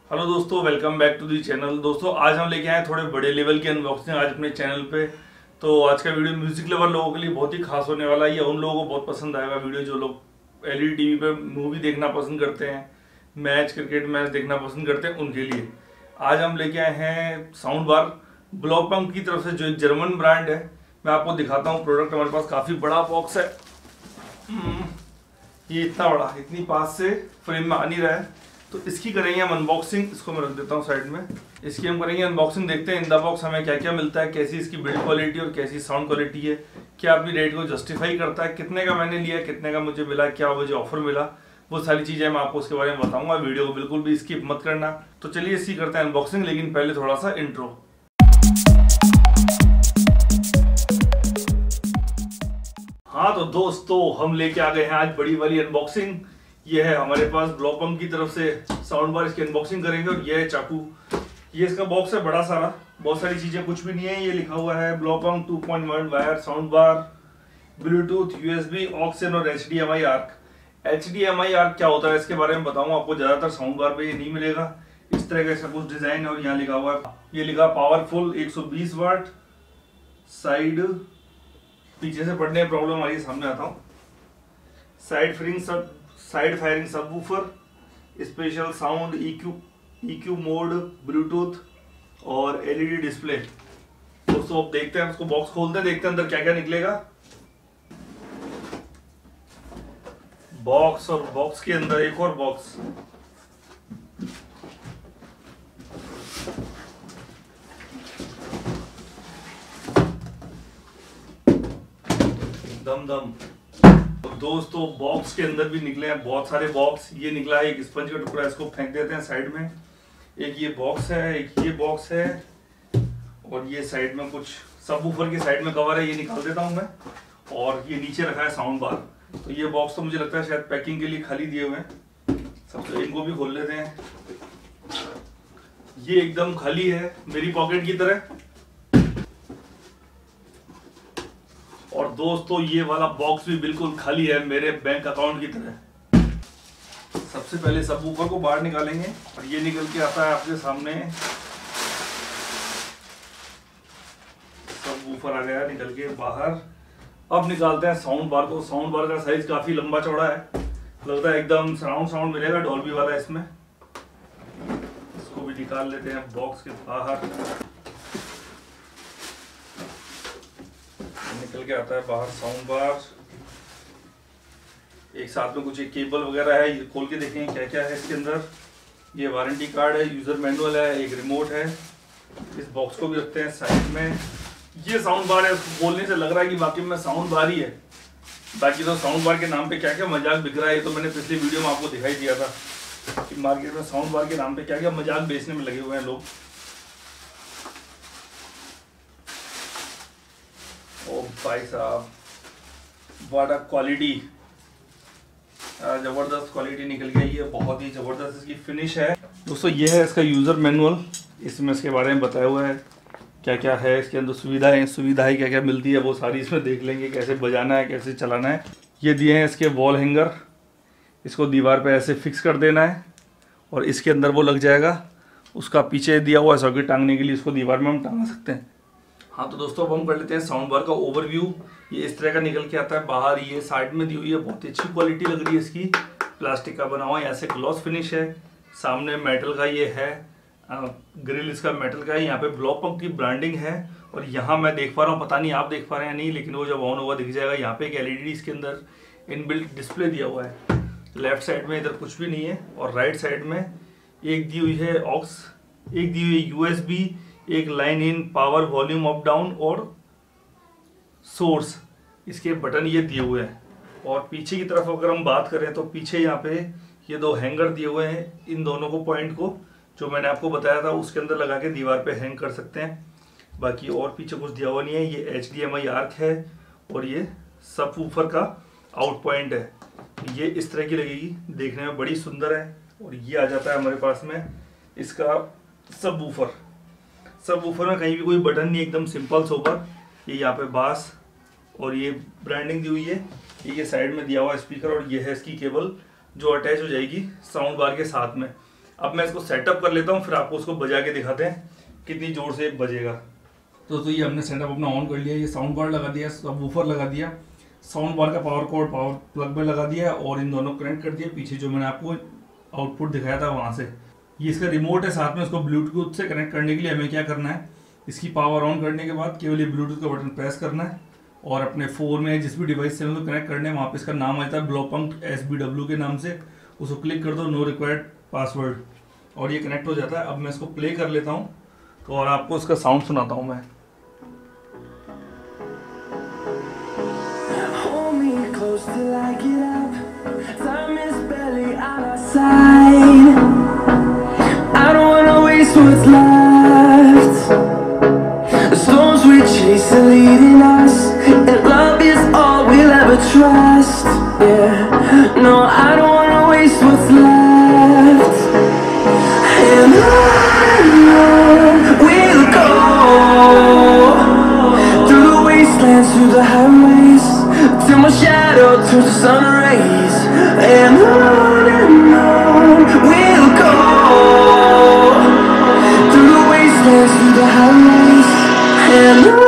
Hello दोस्तों, welcome back to the channel. दोस्तों आज हम लेके आए थोड़े बड़े लेवल की अनबॉक्सिंग आज अपने चैनल पे। तो आज का वीडियो म्यूजिक लवर लोगों के लिए बहुत ही खास होने वाला है। ये उन लोगों को बहुत पसंद आएगा वीडियो जो लोग एलईडी टीवी पे मूवी देखना पसंद करते हैं, मैच क्रिकेट मैच देखना पसंद करते हैं, उनके लिए आज हम लेके आए हैं साउंड बार ब्लॉकबंक की तरफ से, जो एक जर्मन ब्रांड है। मैं आपको दिखाता हूँ प्रोडक्ट। हमारे पास काफ़ी बड़ा बॉक्स है। ये इतना बड़ा, इतनी पास से फ्रेम में आ नहीं रहा है, तो इसकी करेंगे हम अनबॉक्सिंग। इसको मैं रख देता हूँ साइड में। इसकी हम करेंगे अनबॉक्सिंग, देखते हैं इन द बॉक्स हमें क्या क्या मिलता है, कैसी इसकी बिल्ड क्वालिटी और कैसी साउंड क्वालिटी है, क्या अपनी रेट को जस्टिफाई करता है, कितने का मैंने लिया, कितने का मुझे मिला, क्या मुझे ऑफर मिला, वो सारी चीज़ें मैं आपको उसके बारे में बताऊंगा। वीडियो को बिल्कुल भी स्किप मत करना। तो चलिए इसकी करते हैं अनबॉक्सिंग, लेकिन पहले थोड़ा सा इंट्रो। हाँ तो दोस्तों, हम लेके आ गए हैं आज बड़ी वाली अनबॉक्सिंग। ये है हमारे पास ब्लॉकबंक की तरफ से साउंड बार, इसकी अनबॉक्सिंग करेंगे। और ये है चाकू। ये इसका बॉक्स है बड़ा सारा, बहुत सारी चीजें, कुछ भी नहीं है। ये लिखा हुआ है Blaupunkt 2.1 wire sound bar, Bluetooth, USB, aux in और एचडीएमआई आर्क। एचडीएमआई आर्क क्या होता है इसके बारे में बताऊंगा आपको। ज्यादातर साउंड बार पे ये नहीं मिलेगा। इस तरह का इसका कुछ डिजाइन है और यहाँ लिखा हुआ है, ये लिखा पावरफुल 120 वाट। साइड, पीछे से पढ़ने में प्रॉब्लम आ रही है, सामने आता हूँ। Side firing subwoofer, special sound, EQ mode, Bluetooth और एलईडी डिस्प्ले। दोस्तों अब देखते हैं, उसको बॉक्स खोलते हैं, देखते हैं अंदर क्या क्या निकलेगा। बॉक्स, और बॉक्स के अंदर एक और बॉक्स। दम दम। दोस्तों बॉक्स के अंदर भी निकले हैं बहुत सारे बॉक्स। ये निकला है एक स्पंज का टुकड़ा, इसको फेंक देते हैं साइड में। एक ये बॉक्स है, एक ये बॉक्स है, और ये साइड में कुछ सबवूफर के साइड में कवर है, ये निकाल देता हूं मैं। और ये नीचे रखा है साउंड बार। तो ये बॉक्स तो मुझे लगता है शायद पैकिंग के लिए खाली दिए हुए हैं। सबसे इनको भी खोल लेते हैं। ये एकदम खाली है, मेरी पॉकेट की तरह। और दोस्तों ये वाला बॉक्स भी बिल्कुल खाली है, मेरे बैंक अकाउंट की तरह। सबसे पहले सबवूफर को बाहर निकालेंगे और ये निकल के आता है आपके सामने। सबवूफर आ गया निकल के बाहर। अब निकालते हैं साउंड बार को। साउंड बार का साइज काफी लंबा चौड़ा है, लगता है एकदम सराउंड साउंड मिलेगा, डॉल्बी वाला इसमें। इसको भी निकाल लेते हैं बॉक्स के बाहर। निकल के आता है बाहर साउंड बार। एक साथ में कुछ एक केबल वगैरह है, ये खोल के देखेंगे क्या क्या है इसके अंदर। ये वारंटी कार्ड है, यूजर मैनुअल है, एक रिमोट है। इस बॉक्स को भी रखते हैं साइड में। ये साउंड बार है, बोलने से लग रहा है कि वाकई में साउंड बार ही है। बाकी तो साउंड बार के नाम पे क्या क्या मजाक बिक रहा है, ये तो मैंने पिछली वीडियो में आपको दिखाई दिया था कि मार्केट में साउंड बार के नाम पे क्या क्या मजाक बेचने में लगे हुए हैं लोग। ओ भाई साहब, बड़ा क्वालिटी, जबरदस्त क्वालिटी निकल गई है, बहुत ही जबरदस्त इसकी फिनिश है। दोस्तों ये है इसका यूजर मैनुअल, इसमें इसके बारे में बताया हुआ है क्या क्या है इसके अंदर, सुविधाएं क्या क्या मिलती है, वो सारी इसमें देख लेंगे, कैसे बजाना है, कैसे चलाना है। ये दिए हैं इसके वॉल हैंगर, इसको दीवार पे ऐसे फिक्स कर देना है और इसके अंदर वो लग जाएगा। उसका पीछे दिया हुआ है सॉकेट टांगने के लिए, इसको दीवार में हम टांग सकते हैं। हाँ तो दोस्तों अब हम कर लेते हैं साउंड बार का ओवरव्यू। ये इस तरह का निकल के आता है बाहर। ये साइड में दी हुई है, बहुत ही अच्छी क्वालिटी लग रही है इसकी, प्लास्टिक का बना हुआ है, ऐसे ग्लॉस फिनिश है। सामने मेटल का ये है, ग्रिल इसका मेटल का है। यहाँ पे ब्लॉकबंक की ब्रांडिंग है। और यहाँ मैं देख पा रहा हूँ, पता नहीं आप देख पा रहे हैं नहीं, लेकिन वो जब ऑन होगा दिख जाएगा। यहाँ पे एक एलईडी इसके अंदर इनबिल्ट डिस्प्ले दिया हुआ है। लेफ्ट साइड में इधर कुछ भी नहीं है, और राइट साइड में एक दी हुई है ऑक्स, एक दी हुई है यूएसबी, एक line in, power, volume up down और सोर्स, इसके बटन ये दिए हुए हैं। और पीछे की तरफ अगर हम बात करें तो पीछे यहाँ पे ये दो हैंगर दिए हुए हैं। इन दोनों को पॉइंट को जो मैंने आपको बताया था उसके अंदर लगा के दीवार पे हैंग कर सकते हैं। बाकी और पीछे कुछ दिया हुआ नहीं है। ये HDMI आर्क है और ये सबवूफर का आउट पॉइंट है। ये इस तरह की लगेगी, देखने में बड़ी सुंदर है। और ये आ जाता है हमारे पास में इसका सबवूफर। सबवूफर में कहीं भी कोई बटन नहीं, एकदम सिंपल सोबर। ये यहाँ पे बास और ये ब्रांडिंग दी हुई है। ये साइड में दिया हुआ स्पीकर, और ये है इसकी केबल जो अटैच हो जाएगी साउंड बार के साथ में। अब मैं इसको सेटअप कर लेता हूँ, फिर आपको उसको बजा के दिखाते हैं कितनी जोर से बजेगा। तो ये हमने सेटअप अपना ऑन कर लिया, ये साउंड बार लगा दिया, सब वूफर लगा दिया, साउंड बार का पावर कोड पावर प्लग में लगा दिया और इन दोनों कनेक्ट कर दिया। पीछे जो मैंने आपको आउटपुट दिखाया था वहाँ से, ये इसका रिमोट है साथ में। उसको ब्लूटूथ से कनेक्ट करने के लिए हमें क्या करना है, इसकी पावर ऑन करने के बाद केवल ये ब्लूटूथ का बटन प्रेस करना है और अपने फ़ोन में जिस भी डिवाइस से उसको कनेक्ट करने है, वहाँ पे इसका नाम आता है ब्लॉपंक SBW के नाम से, उसको क्लिक कर दो, नो रिक्वायर्ड पासवर्ड, और ये कनेक्ट हो जाता है। अब मैं इसको प्ले कर लेता हूँ तो और आपको उसका साउंड सुनाता हूँ मैं। Trust, yeah. No, I don't wanna waste what's left. And on we'll go, through the wastelands, through the highways, till my shadow turns to sun rays. And on we'll go, through the wastelands, through the highways, and on.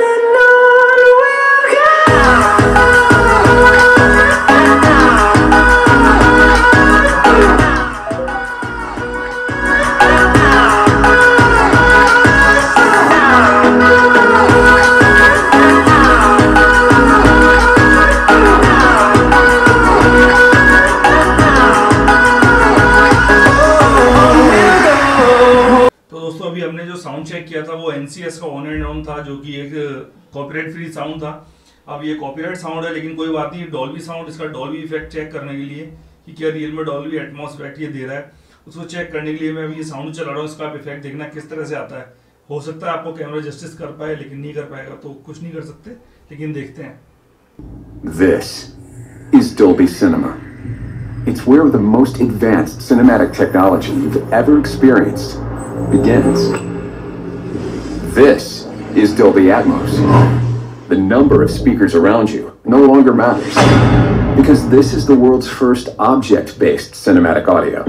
अभी हमने जो sound check किया था वो NCS का on and on था, जो कि एक कॉपीराइट फ्री साउंड था। अब ये कॉपीराइट साउंड है, लेकिन कोई बात नहीं, डॉल्बी साउंड, इसका डॉल्बी इफेक्ट चेक करने के लिए कि क्या रियल में डॉल्बी एटमॉस इफेक्ट ये दे रहा है, उसको चेक करने के लिए मैं अभी ये साउंड चला रहा हूँ। इसका इफेक्ट देखना किस तरह से आता है। हो सकता है आपको कैमरा जस्टिस कर पाए, लेकिन नहीं कर पाएगा तो कुछ नहीं कर सकते, लेकिन देखते हैं। This is Dolby Cinema. It's where the most advanced cinematic technology you've ever experienced begins. This is Dolby Atmos. The number of speakers around you no longer matters, because this is the world's first object-based cinematic audio.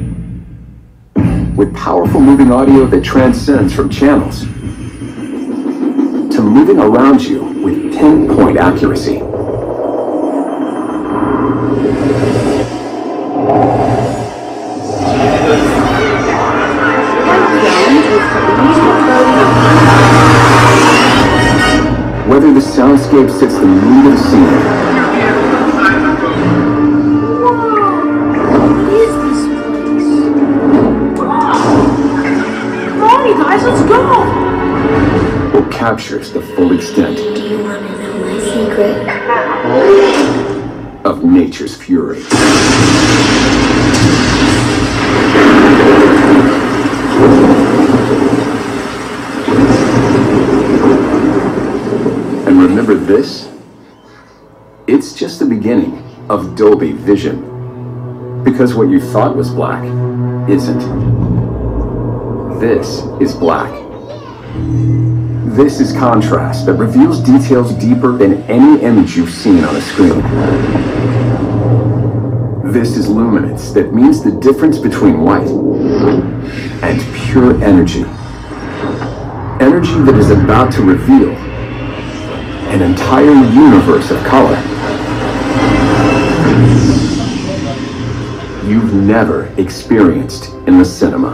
With powerful moving audio that transcends from channels to moving around you with pinpoint accuracy. Whether the soundscape sits the mood of the scene. What is this place? Come on, you guys, let's go! Or captures the full extent. Do you want to know my secret? Of nature's fury. Remember this? It's just the beginning of Dolby Vision. Because what you thought was black isn't. This is black. This is contrast that reveals details deeper than any image you've seen on a screen. This is luminance that means the difference between white and pure energy. Energy that is about to reveal an entire universe of color you've never experienced in the cinema.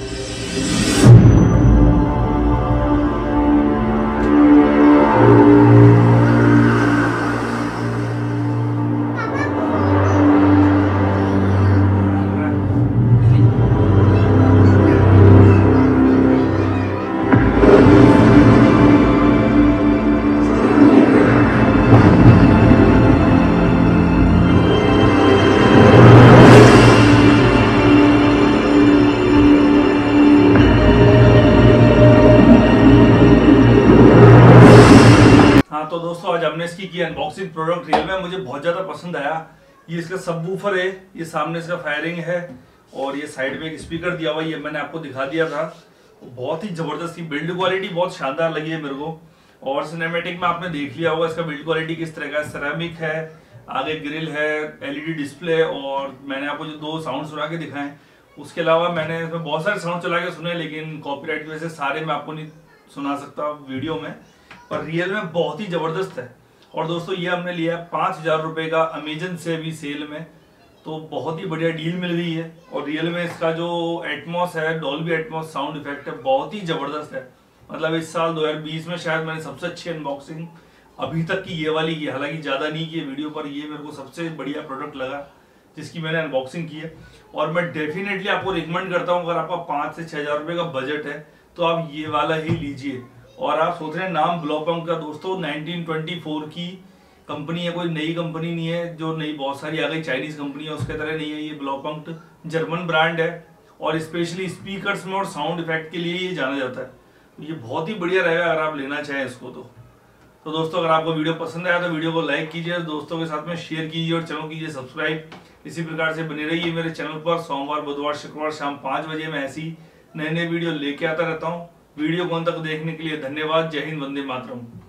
तो दोस्तों आज हमने इसकी की unboxing. Product real में मुझे बहुत ज़्यादा पसंद आया। ये इसका सबवूफर है, ये सामने इसका फायरिंग है और ये साइड में एक स्पीकर दिया हुआ है, ये मैंने आपको दिखा दिया था। बहुत ही ज़बरदस्त की बिल्ड क्वालिटी बहुत शानदार लगी है मेरे को। और सिनेमैटिक में आपने देख लिया होगा इसका बिल्ड क्वालिटी किस तरह का। सेरामिक है, आगे ग्रिल है, LED डिस्प्ले, और मैंने आपको जो दो साउंड सुना के दिखाएं उसके अलावा मैंने इसमें बहुत सारे साउंड चला के सुने, लेकिन कॉपीराइट की वजह से सारे मैं आपको नहीं सुना सकता वीडियो में, पर रियल में बहुत ही ज़बरदस्त है। और दोस्तों ये हमने लिया 5,000 रुपये का अमेजन से भी सेल में, तो बहुत ही बढ़िया डील मिल गई है। और रियल में इसका जो एटमॉस है, डॉल्बी एटमॉस साउंड इफेक्ट है, बहुत ही ज़बरदस्त है। मतलब इस साल 2020 में शायद मैंने सबसे अच्छी अनबॉक्सिंग अभी तक की ये वाली की, हालांकि ज़्यादा नहीं की वीडियो पर, ये मेरे को सबसे बढ़िया प्रोडक्ट लगा जिसकी मैंने अनबॉक्सिंग की है। और मैं डेफिनेटली आपको रिकमेंड करता हूँ, अगर आपका 5 से 6,000 रुपये का बजट है तो आप ये वाला ही लीजिए। और आप सोच रहे हैं नाम ब्लॉपंक का, दोस्तों 1924 की कंपनी है, कोई नई कंपनी नहीं है जो नई बहुत सारी आ गई चाइनीज कंपनी है उसके तरह नहीं है। ये ब्लॉपंक जर्मन ब्रांड है और स्पेशली स्पीकर्स में और साउंड इफेक्ट के लिए ये जाना जाता है। ये बहुत ही बढ़िया रहेगा अगर आप लेना चाहें इसको तो दोस्तों अगर आपको वीडियो पसंद आया तो वीडियो को लाइक कीजिए, दोस्तों के साथ में शेयर कीजिए और चैनल कीजिए सब्सक्राइब। इसी प्रकार से बने रहिए मेरे चैनल पर। सोमवार, बुधवार, शुक्रवार शाम 5 बजे मैं ऐसी नए वीडियो लेके आता रहता हूँ। वीडियो को अंत तक देखने के लिए धन्यवाद। जय हिंद, वंदे मातरम।